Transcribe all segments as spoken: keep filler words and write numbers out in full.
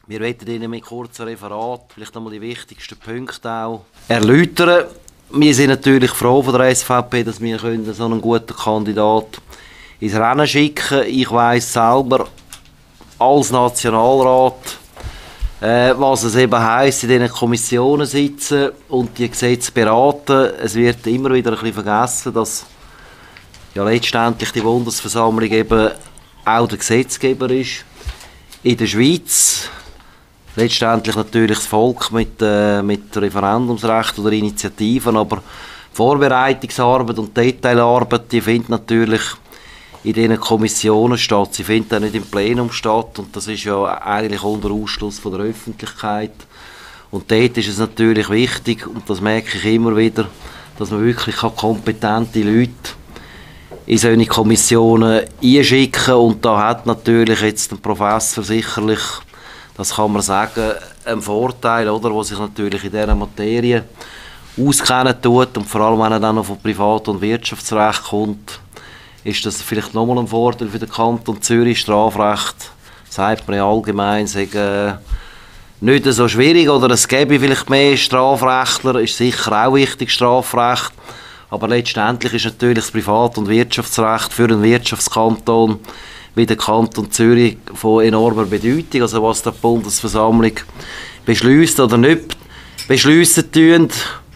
Wir werden Ihnen mit kurzem Referat vielleicht einmal die wichtigsten Punkte auch erläutern. Wir sind natürlich froh von der S V P, dass wir können so einen guten Kandidat ins Rennen schicken können. Ich weiss selber als Nationalrat, äh, was es eben heisst, in diesen Kommissionen sitzen und die Gesetze beraten. Es wird immer wieder ein bisschen vergessen, dass ja letztendlich die Bundesversammlung eben auch der Gesetzgeber ist. In der Schweiz letztendlich natürlich das Volk mit, äh, mit Referendumsrecht oder Initiativen, aber Vorbereitungsarbeit und Detailarbeit, die findet natürlich in diesen Kommissionen statt. Sie findet auch nicht im Plenum statt und das ist ja eigentlich unter Ausschluss von der Öffentlichkeit. Und dort ist es natürlich wichtig, und das merke ich immer wieder, dass man wirklich kompetente Leute in solche Kommissionen einschicken kann. Und da hat natürlich jetzt der Professor sicherlich, das kann man sagen, einen Vorteil, oder, der sich natürlich in dieser Materie auskennen tut. Und vor allem, wenn er dann noch von Privat- und Wirtschaftsrecht kommt, ist das vielleicht nochmal ein Vorteil für den Kanton Zürich. Strafrecht, sagt man ja allgemein, sei, äh, nicht so schwierig, oder es gäbe vielleicht mehr Strafrechtler, ist sicher auch wichtig, Strafrecht. Aber letztendlich ist natürlich das Privat- und Wirtschaftsrecht für einen Wirtschaftskanton wie der Kanton Zürich von enormer Bedeutung. Also was die Bundesversammlung beschließt oder nicht beschliessen tun.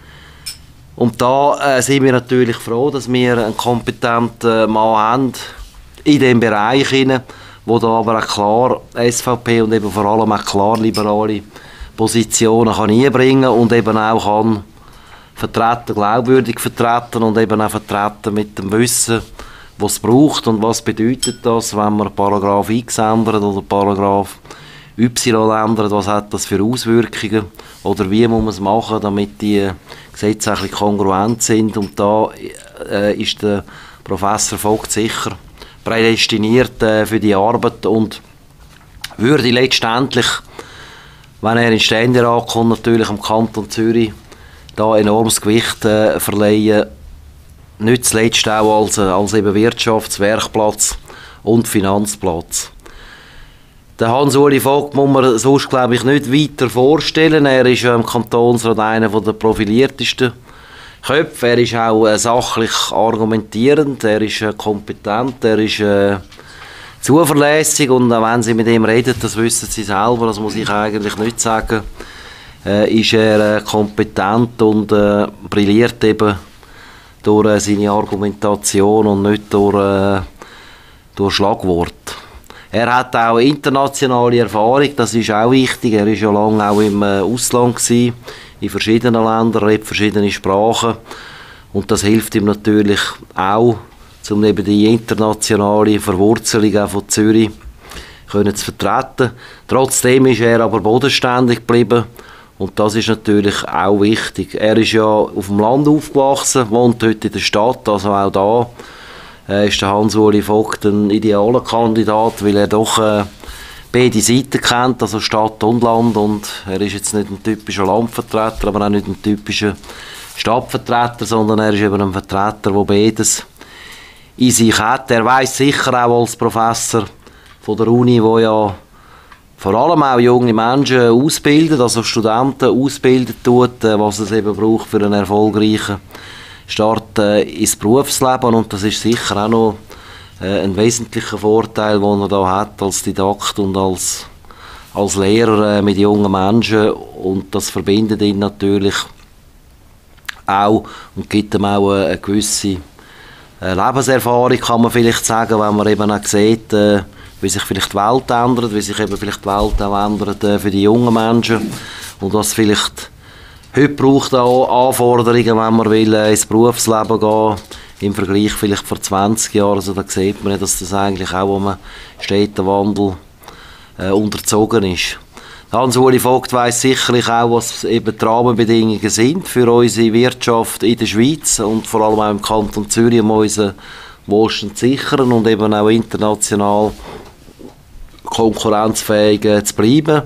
Und da äh, sind wir natürlich froh, dass wir einen kompetenten Mann haben in diesem Bereich, wo da aber auch klar S V P und eben vor allem auch klar liberale Positionen kann einbringen und eben auch kann vertreten, glaubwürdig vertreten und eben auch vertreten mit dem Wissen, was es braucht und was bedeutet das, wenn man Paragraph X ändert oder Paragraph Y ändert, was hat das für Auswirkungen oder wie muss man es machen, damit die Gesetze ein bisschen kongruent sind. Und da äh, ist der Professor Vogt sicher prädestiniert äh, für die Arbeit und würde letztendlich, wenn er in den Ständerat kommt, natürlich am Kanton Zürich da enormes Gewicht äh, verleihen, nicht zuletzt auch als, als eben Wirtschafts-, Werkplatz und Finanzplatz. Den Hans-Uli Vogt muss man sonst, glaube ich, nicht weiter vorstellen. Er ist ja im Kantonsrat einer der profiliertesten Köpfe. Er ist auch äh, sachlich argumentierend, er ist äh, kompetent, er ist äh, zuverlässig und auch wenn Sie mit ihm reden, das wissen Sie selber, das muss ich eigentlich nicht sagen, äh, ist er äh, kompetent und äh, brilliert eben durch äh, seine Argumentation und nicht durch, äh, durch Schlagwort. Er hat auch internationale Erfahrung, das ist auch wichtig. Er war ja lange auch im äh, Ausland gewesen, in verschiedenen Ländern, redet verschiedene Sprachen. Und das hilft ihm natürlich auch, um eben die internationale Verwurzelung auch von Zürich können zu vertreten. Trotzdem ist er aber bodenständig geblieben. Und das ist natürlich auch wichtig. Er ist ja auf dem Land aufgewachsen, wohnt heute in der Stadt, also auch da äh, ist der Hans-Uli Vogt ein idealer Kandidat, weil er doch äh, beide Seiten kennt, also Stadt und Land. Und er ist jetzt nicht ein typischer Landvertreter, aber auch nicht ein typischer Stadtvertreter, sondern er ist eben ein Vertreter, der beides in sich hat. Er weiss sicher auch als Professor von der Uni, wo ja vor allem auch junge Menschen ausbildet, also Studenten ausbilden tut, was es eben braucht für einen erfolgreichen Start ins Berufsleben. Und das ist sicher auch noch ein wesentlicher Vorteil, den er da hat als Didakt und als, als Lehrer mit jungen Menschen. Und das verbindet ihn natürlich auch und gibt ihm auch eine gewisse Lebenserfahrung, kann man vielleicht sagen, wenn man eben auch sieht, wie sich vielleicht die Welt ändert, wie sich eben vielleicht die Welt auch ändert äh, für die jungen Menschen und was vielleicht heute braucht auch Anforderungen, wenn man will, äh, ins Berufsleben gehen, im Vergleich vielleicht vor zwanzig Jahren, also da sieht man, dass das eigentlich auch um einen Städtewandel äh, unterzogen ist. Hans-Uli Vogt weiss sicherlich auch, was eben die Rahmenbedingungen sind für unsere Wirtschaft in der Schweiz und vor allem auch im Kanton Zürich, um unseren Wohlstand zu sichern und eben auch international konkurrenzfähig äh, zu bleiben.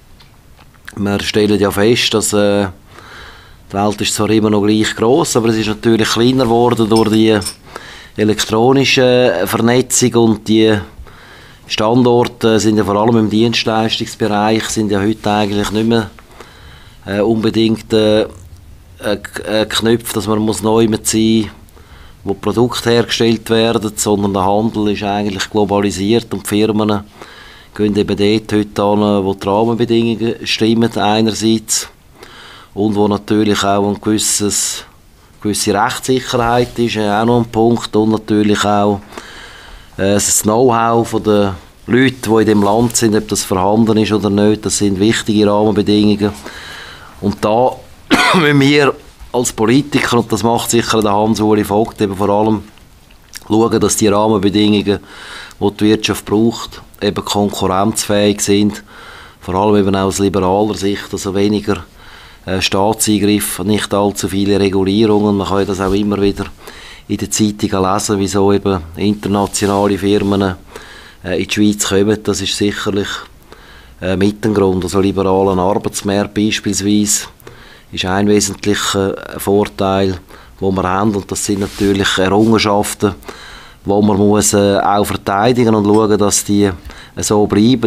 Wir stellen ja fest, dass äh, die Welt ist zwar immer noch gleich gross, aber es ist natürlich kleiner geworden durch die elektronische Vernetzung und die Standorte sind ja vor allem im Dienstleistungsbereich sind ja heute eigentlich nicht mehr äh, unbedingt äh, äh, Knöpfe, dass man muss neu mit sein, wo Produkte hergestellt werden, sondern der Handel ist eigentlich globalisiert und die Firmen gehen eben dort heute an, wo die Rahmenbedingungen stimmen einerseits und wo natürlich auch ein gewisses, gewisse Rechtssicherheit ist, äh, auch noch ein Punkt, und natürlich auch äh, das Know-how der Leute, die in dem Land sind, ob das vorhanden ist oder nicht, das sind wichtige Rahmenbedingungen. Und da müssen wir als Politiker, und das macht sicher der Hans-Uli Vogt, eben vor allem schauen, dass die Rahmenbedingungen, die die Wirtschaft braucht, eben konkurrenzfähig sind. Vor allem eben auch aus liberaler Sicht, also weniger äh, Staatseingriff, nicht allzu viele Regulierungen. Man kann das auch immer wieder in den Zeitungen lesen, wieso eben internationale Firmen äh, in die Schweiz kommen. Das ist sicherlich äh, mit dem Grund. Also liberalen Arbeitsmarkt beispielsweise ist ein wesentlicher Vorteil, den wir haben. Und das sind natürlich Errungenschaften, die man muss, äh, auch verteidigen und schauen, dass die äh, so bleiben.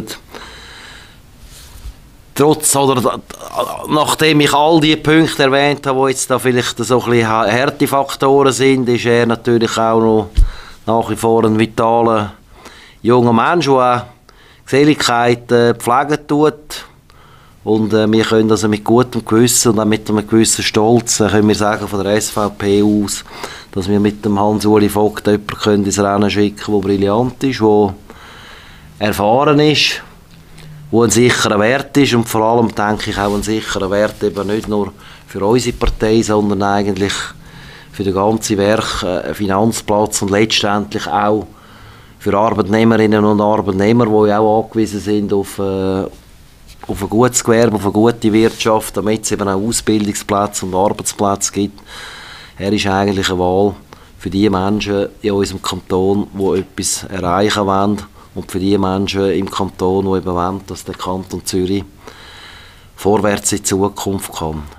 Trotz, oder nachdem ich all die Punkte erwähnt habe, die jetzt da vielleicht so ein bisschen Härtefaktoren sind, ist er natürlich auch noch nach wie vor ein vitaler junger Mensch, der auch Geselligkeit äh, pflegen tut. Und äh, wir können also mit gutem Gewissen und auch mit einem gewissen Stolz äh, können wir sagen von der S V P aus, dass wir mit dem Hans-Uli Vogt jemanden ins Rennen schicken können, der brillant ist, der erfahren ist, der ein sicherer Wert ist und vor allem, denke ich, auch ein sicherer Wert eben nicht nur für unsere Partei, sondern eigentlich für den ganzen Werk, äh, Finanzplatz und letztendlich auch für Arbeitnehmerinnen und Arbeitnehmer, die auch angewiesen sind auf äh, auf ein gutes Gewerbe, auf eine gute Wirtschaft, damit es eben auch Ausbildungsplätze und Arbeitsplätze gibt. Er ist eigentlich eine Wahl für die Menschen in unserem Kanton, die etwas erreichen wollen und für die Menschen im Kanton, die eben wollen, dass der Kanton Zürich vorwärts in die Zukunft kann.